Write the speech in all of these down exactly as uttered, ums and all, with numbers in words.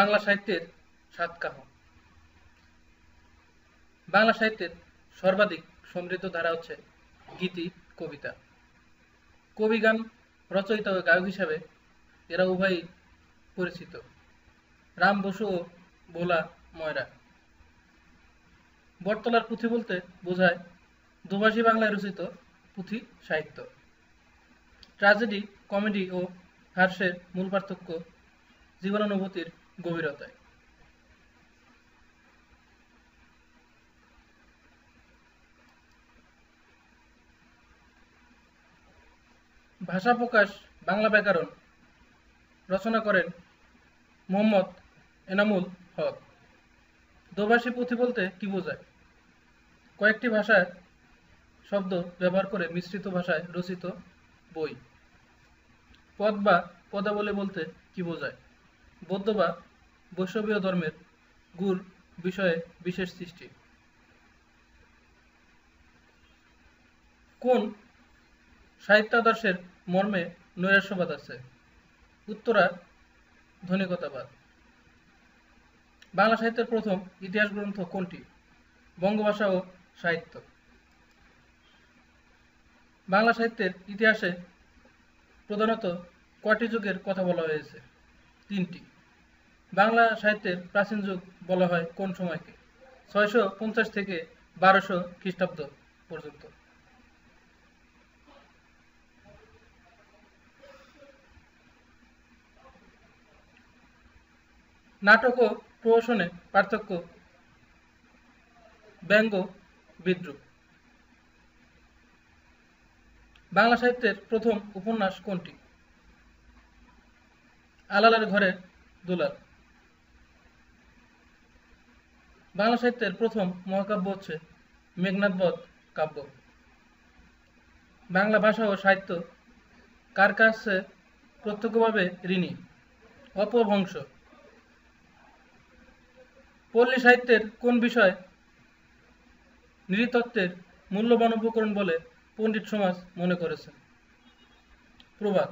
বাংলা সাহিত্যের সাতকাহ। বাংলা সাহিত্যের সর্বাধিক সমৃদ্ধ ধারা হচ্ছে গীতি কবিতা। কবিগান রচয়িতা ও গায়ক হিসাবে এরা উভয়ই পরিচিত। রাম বসু ও ভোলা ময়রা। বটতলার পুঁথি বলতে বোঝায় দোভাষী বাংলায় রচিত পুঁথি সাহিত্য। ট্র্যাজেডি, কমেডি ও হাস্যের মূল পার্থক্য জীবনানুভূতির গভীরতায়। ভাষা প্রকাশ বাংলা ব্যাকরণ রচনা করেন মোহাম্মদ এনামুল হক। দোভাষী পুঁথি বলতে কি বোঝায়? কয়েকটি ভাষার শব্দ ব্যবহার করে মিশ্রিত ভাষায় রচিত বই। পদ বা পদাবলী বলতে কি বোঝায়? বৌদ্ধ বা বৈষ্ণবীয় ধর্মের গুর বিষয়ে বিশেষ সৃষ্টি। কোন সাহিত্যাদর্শের মর্মে নৈরাশ্যবাদ আছে? উত্তরা ধ্বনিকতাবাদ। বাংলা সাহিত্যের প্রথম ইতিহাস গ্রন্থ কোনটি? বঙ্গভাষা ও সাহিত্য। বাংলা সাহিত্যের ইতিহাসে প্রধানত কয়টি যুগের কথা বলা হয়েছে? তিনটি। বাংলা সাহিত্যের প্রাচীন যুগ বলা হয় কোন সময়কে? ছয়শো পঞ্চাশ থেকে বারোশো খ্রিস্টাব্দ পর্যন্ত। নাটক ও প্রহসনে পার্থক্য। ব্যঙ্গ, বিদ্রূপ। বাংলা সাহিত্যের প্রথম উপন্যাস কোনটি? আলালের ঘরে দুলাল। বাংলা সাহিত্যের প্রথম মহাকাব্য হচ্ছে মেঘনাদ বধ কাব্য। বাংলা ভাষা ও সাহিত্য কার কাছে প্রত্যক্ষভাবে ঋণী? অপভ্রংশ। পল্লী সাহিত্যের কোন বিষয় নৃতত্ত্বের মূল্যবান উপকরণ বলে পণ্ডিত সমাজ মনে করেছেন? প্রবাদ।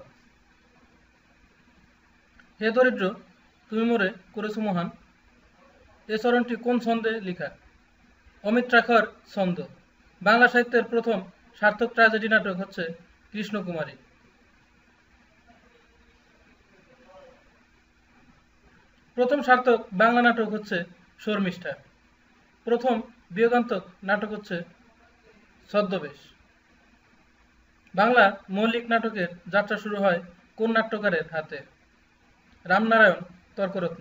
হে দরিদ্র তুমি মোরে করেছ মহান, এ চরণটি কোন ছন্দে লিখা? অমিত্রাক্ষর ছন্দ। বাংলা সাহিত্যের প্রথম সার্থক ট্র্যাজেডি নাটক হচ্ছে কৃষ্ণকুমারী। প্রথম সার্থক বাংলা নাটক হচ্ছে শর্মিষ্ঠা। প্রথম বিয়োগান্তক নাটক হচ্ছে ছদ্মবেশ। বাংলা মৌলিক নাটকের যাত্রা শুরু হয় কোন নাট্যকারের হাতে? রামনারায়ণ তর্করত্ন।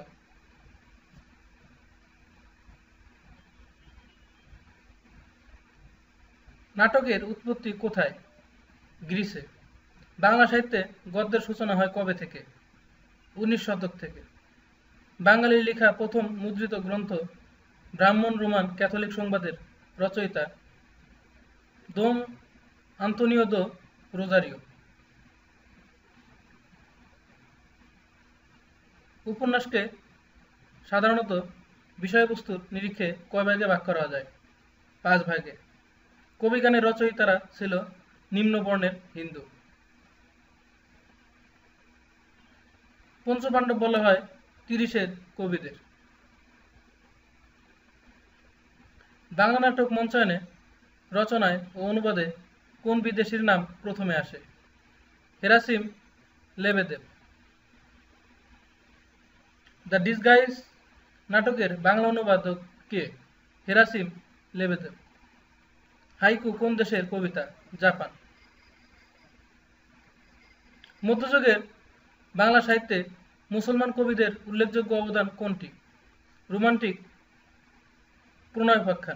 নাটকের উৎপত্তি কোথায়? গ্রিসে। বাংলা সাহিত্যে গদ্যের সূচনা হয় কবে থেকে? উনিশ শতক থেকে। বাঙালির লেখা প্রথম মুদ্রিত গ্রন্থ ব্রাহ্মণ রোমান ক্যাথলিক সংবাদের রচয়িতা দোম আন্তোনিও দো রোজারিও। উপন্যাসকে সাধারণত বিষয়বস্তুর নিরিখে কয় ভাগে ভাগ করা যায়? পাঁচ ভাগে। কবিগানের রচয়িতারা ছিল নিম্ন বর্ণের হিন্দু। পঞ্চপাণ্ডব বলা হয় তিরিশের কবিদের। বাংলা নাটক মঞ্চায়নে, রচনায় ও অনুবাদে কোন বিদেশির নাম প্রথমে আসে? হেরাসিম লেবেদেব। দ্য ডিসগাইজ নাটকের বাংলা অনুবাদক কে? হেরাসিম লেবেদেব। হাইকু কোন দেশের কবিতা? জাপান। মধ্যযুগের বাংলা সাহিত্যে মুসলমান কবিদের উল্লেখযোগ্য অবদান কোনটি? রোমান্টিক প্রণয়োপাখ্যান।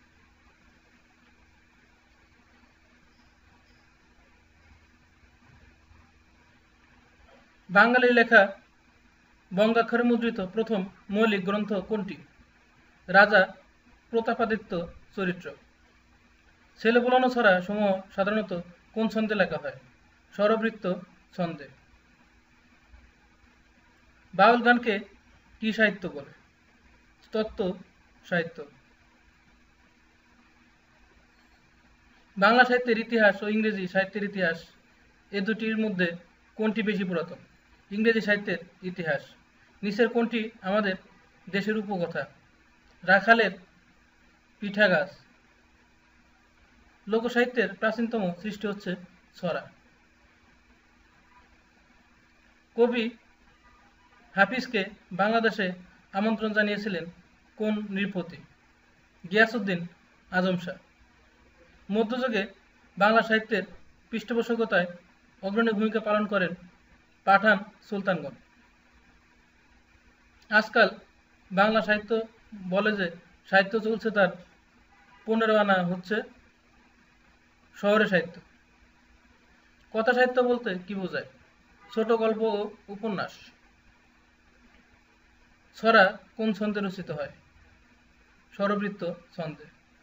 বাঙালির লেখা বঙ্গাক্ষরে মুদ্রিত প্রথম মৌলিক গ্রন্থ কোনটি? রাজা প্রতাপাদিত্য চরিত্র। ছেলে বোলানো ছড়া সমূহ সাধারণত কোন ছন্দে লেখা হয়? স্বরবৃত্ত ছন্দে। বাউল গানকে কি সাহিত্য বলে? তত্ত্ব সাহিত্য। বাংলা সাহিত্যের ইতিহাস ও ইংরেজি সাহিত্যের ইতিহাস এ দুটির মধ্যে কোনটি বেশি পুরাতন? ইংরেজি সাহিত্যের ইতিহাস। নিচের কোনটি আমাদের দেশের উপকথা? রাখালের পিঠা গাছ। লোকসাহিত্যের প্রাচীনতম সৃষ্টি হচ্ছে ছড়া। কবি হাফিজকে বাংলাদেশে আমন্ত্রণ জানিয়েছিলেন কোন নৃপতি? গিয়াসউদ্দিন আজম শাহ। মধ্যযুগে বাংলা সাহিত্যের পৃষ্ঠপোষকতায় অগ্রণী ভূমিকা পালন করেন পাঠান সুলতানগণ। আজকাল বাংলা সাহিত্য বলে যে সাহিত্য চলছে তার পনেরো আনা হচ্ছে শহরে সাহিত্য। কথা সাহিত্য বলতে কি বোঝায়? ছোট গল্প ও উপন্যাস। ছড়া কোন ছন্দে রচিত হয়? স্বরবৃত্ত ছন্দে।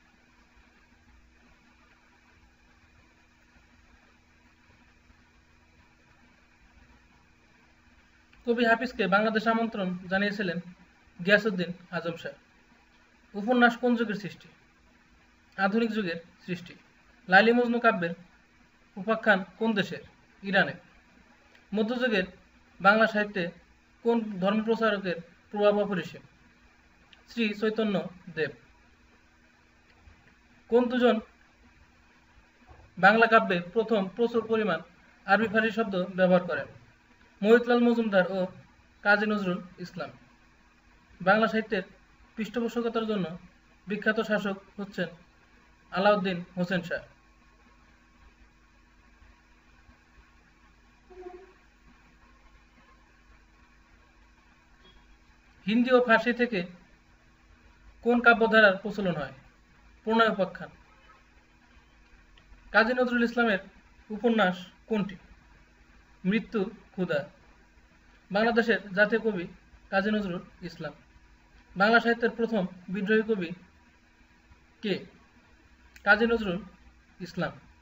কবি হাফিজকে বাংলাদেশে আমন্ত্রণ জানিয়েছিলেন গিয়াসউদ্দিন আজম শাহ। উপন্যাস কোন যুগের সৃষ্টি? আধুনিক যুগের সৃষ্টি। লাইলি মজনু কাব্যের উপাখ্যান কোন দেশের? ইরানের। মধ্যযুগের বাংলা সাহিত্যে কোন ধর্মপ্রচারকের প্রভাব অপরিসীম? শ্রী চৈতন্য দেব। কোন দুজন বাংলা কাব্যে প্রথম প্রচুর পরিমাণ আরবি ফার্সি শব্দ ব্যবহার করেন? মহিউদ্দিন মজুমদার ও কাজী নজরুল ইসলাম। বাংলা সাহিত্যের পৃষ্ঠপোষকতার জন্য বিখ্যাত শাসক হচ্ছেন আলাউদ্দিন হোসেন শাহ। হিন্দি ও ফার্সি থেকে কোন কাব্যধারার প্রচলন হয়? প্রণয় উপাখ্যান। কাজী নজরুল ইসলামের উপন্যাস কোনটি? মৃত্যু ক্ষুধা। বাংলাদেশের জাতীয় কবি কাজী নজরুল ইসলাম। বাংলা সাহিত্যের প্রথম বিদ্রোহী কবি কে? কাজী নজরুল ইসলাম।